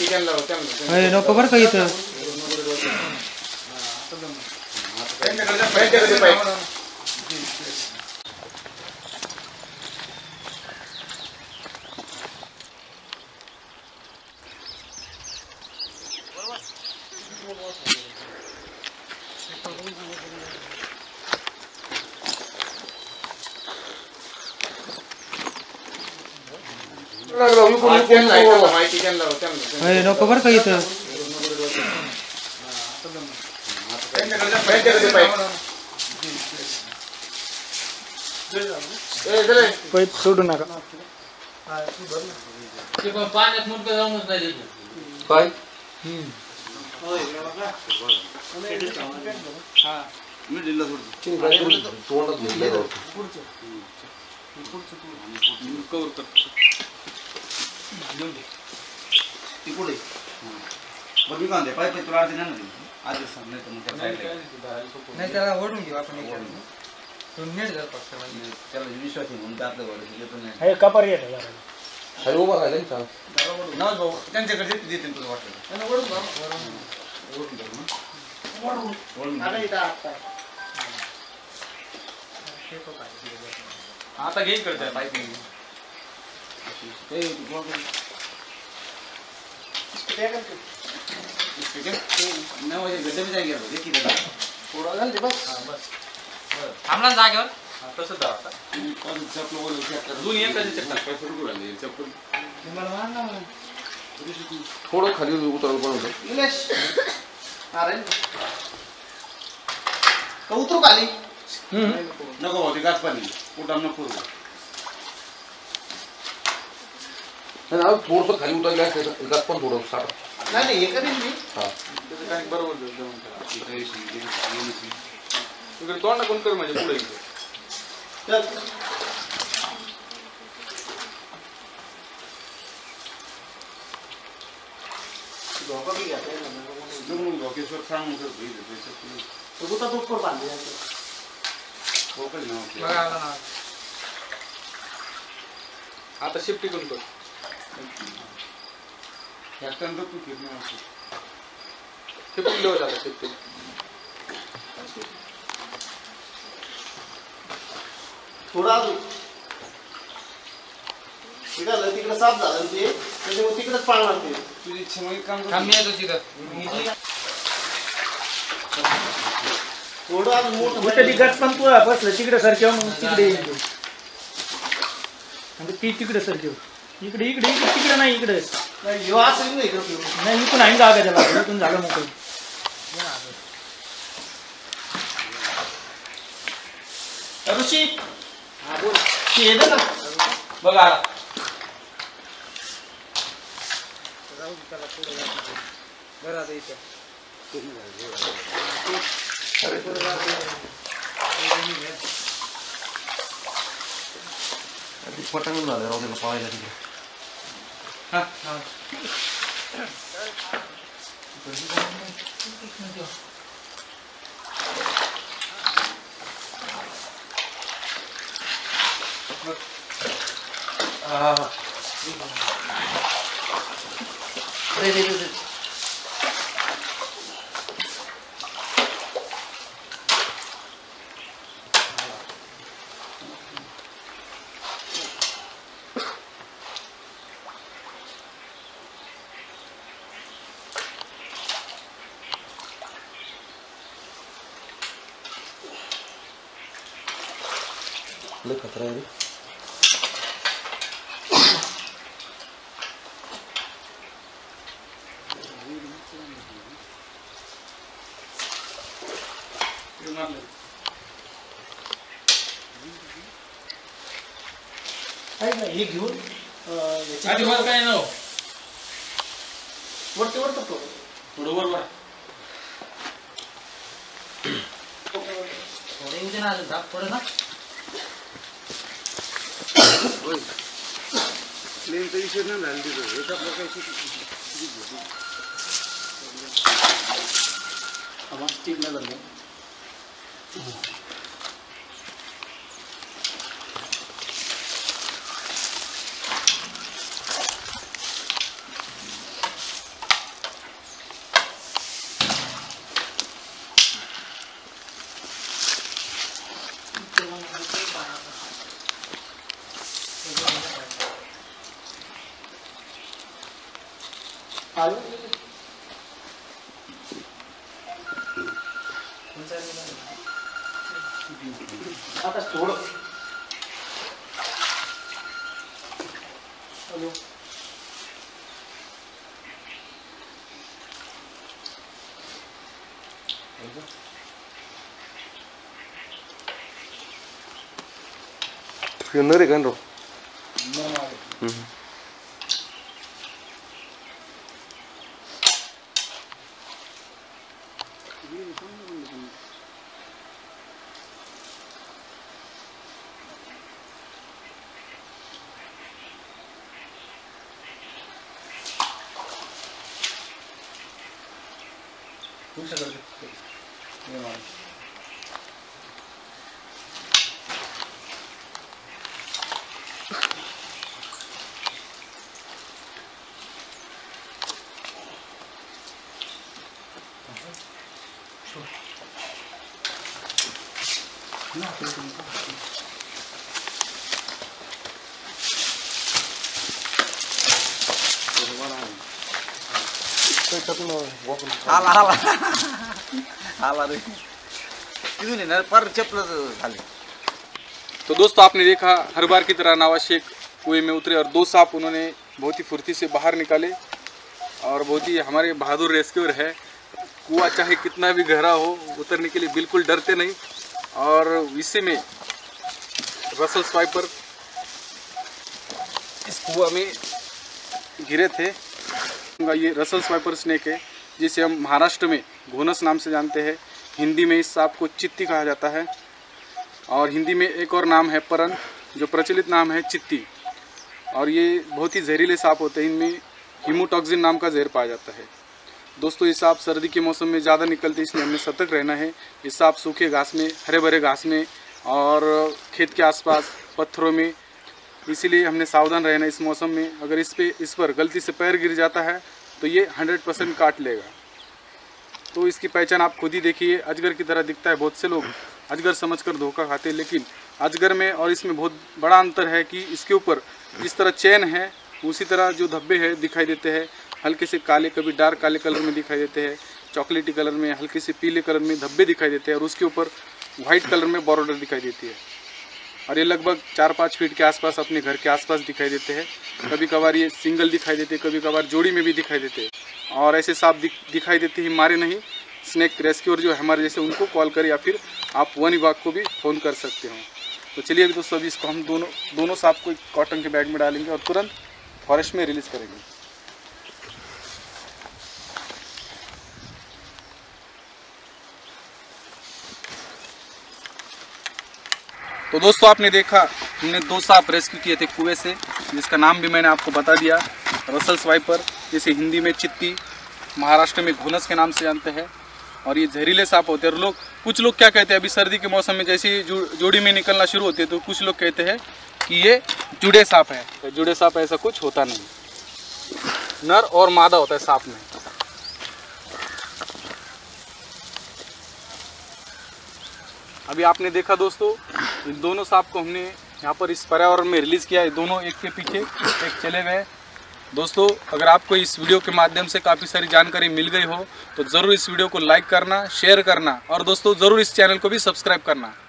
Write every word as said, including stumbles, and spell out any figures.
अरे नको बरं का इथं अरे नको बरं का इथं पाईप सोडू नका पाण्यात मुडकं जाऊनच नाही काय मी दिला तिकडे बरं मी काय पाईप तुला अर्धी नाही ना आधी सांग नाही तर मग नाही त्याला ओढून घेऊ आपण नेट जर फक्त त्याला विश्वास आहे म्हणून आपल्या नाही हे कपर येत अरे उभा राहिला ना भाऊ त्यांच्याकडे देते तुला वाटलं आता घेईन करतोय पाईपिंग थांबला जागेवर तसं थोडं खाली उतरायला पण होतं उतरू खाली नको होते गाच पाणी उठाम नको थोडस खाली उतरले असते गाच पण थोडं साठ नाही नाही हे करीन मी बरोबर इकडे तोंड कोण कर म्हणजे पुढे धोका भी घ्या धोकेश्वर सांग ऊपर बांधले आता शिफ्टी करून कर त्याच्यानंतर तू फिरणं शिफ्टिंग लेवल आता शिफ्टिंग थोडा अजून तिकडं तिकडं साफ झालं ते त्याच्यामुळे तिकडेच पाळणार ते तुझी इच्छा मग काम मी येतो तिथं थोडं अजून मोठं तिकड पण तू बसलं तिकडे सरकेव मग तिकडे ती तिकडे सरकेव इकडे इकडे इकडे तिकडे नाही इकडे नाही असं नाही इकडे नाही इकडून आहे जागा त्याला इथून झालं मोकळं ऋषी हा बोल ते ना बघा घरात इथं पटकन झालं राहू त्याला पाहायला तिकडे रे रे रे लय खतरा आहे रे हे घेऊन आधी मला काय नाव वरती वरती तो थोडं वर थोडे येऊ दे ना झाप थोडं ना प्लेनचा विषय नाही झाला तिथं एका प्रकारची आवाज ठीक नाही झालं आलू आकाश छोड़ आलू नरे kan ro खुश कर दे ये मार हाला हाला हाला रे इधर नहीं ना पर चप्पल खाली। तो दोस्तों आपने देखा हर बार की तरह नवाज शेख कुएं में उतरे और दो सांप उन्होंने बहुत ही फुर्ती से बाहर निकाले और बहुत ही हमारे बहादुर रेस्क्यूअर है। कुआं चाहे कितना भी गहरा हो उतरने के लिए बिल्कुल डरते नहीं। और इसी में रसल स्वाइपर इस कुआं में गिरे थे। ये रसल स्वाइपर स्नेक है जिसे हम महाराष्ट्र में घोनस नाम से जानते हैं। हिंदी में इस सांप को चित्ती कहा जाता है और हिंदी में एक और नाम है परन, जो प्रचलित नाम है चित्ती। और ये बहुत ही जहरीले सांप होते हैं। इनमें हीमोटॉक्सिन नाम का जहर पाया जाता है। दोस्तों ये सांप सर्दी के मौसम में ज़्यादा निकलते हैं, इसलिए हमें सतर्क रहना है। ये सांप सूखे घास में, हरे भरे घास में और खेत के आसपास पत्थरों में, इसीलिए हमने सावधान रहना इस मौसम में। अगर इस पे इस पर गलती से पैर गिर जाता है तो ये हंड्रेड परसेंट काट लेगा। तो इसकी पहचान आप खुद ही देखिए, अजगर की तरह दिखता है। बहुत से लोग अजगर समझकर धोखा खाते हैं, लेकिन अजगर में और इसमें बहुत बड़ा अंतर है कि इसके ऊपर जिस तरह चैन है उसी तरह जो धब्बे हैं दिखाई देते हैं। हल्के से काले, कभी डार्क काले कलर में दिखाई देते हैं, चॉकलेटी कलर में, हल्के से पीले कलर में धब्बे दिखाई देते हैं और उसके ऊपर वाइट कलर में बॉर्डर दिखाई देती है। और ये लगभग चार पाँच फीट के आसपास अपने घर के आसपास दिखाई देते हैं। कभी कभार ये सिंगल दिखाई देते हैं, कभी कभार जोड़ी में भी दिखाई देते हैं। और ऐसे सांप दिख, दिखाई देते ही मारे नहीं। स्नेक रेस्क्यूअर जो है हमारे जैसे, उनको कॉल करें या फिर आप वन विभाग को भी फ़ोन कर सकते हो। तो चलिए अभी दोस्तों, अभी इसको हम दोनों दोनों सांप को कॉटन के बैग में डालेंगे और तुरंत फॉरेस्ट में रिलीज़ करेंगे। तो दोस्तों आपने देखा हमने दो सांप रेस्क्यू किए थे कुएं से, जिसका नाम भी मैंने आपको बता दिया, रसल स्वाइपर, जिसे हिंदी में चित्ती, महाराष्ट्र में घोनस के नाम से जानते हैं। और ये जहरीले सांप होते हैं। और लोग कुछ लोग क्या कहते हैं, अभी सर्दी के मौसम में जैसे ही जोड़ी में निकलना शुरू होते हैं तो कुछ लोग कहते हैं कि ये जुड़े सांप है। तो जुड़े सांप ऐसा कुछ होता नहीं, नर और मादा होता है सांप में। अभी आपने देखा दोस्तों, इन दोनों सांप को हमने यहाँ पर इस पर्यावरण में रिलीज़ किया है। दोनों एक के पीछे एक चले गए। दोस्तों अगर आपको इस वीडियो के माध्यम से काफ़ी सारी जानकारी मिल गई हो तो ज़रूर इस वीडियो को लाइक करना, शेयर करना और दोस्तों ज़रूर इस चैनल को भी सब्सक्राइब करना।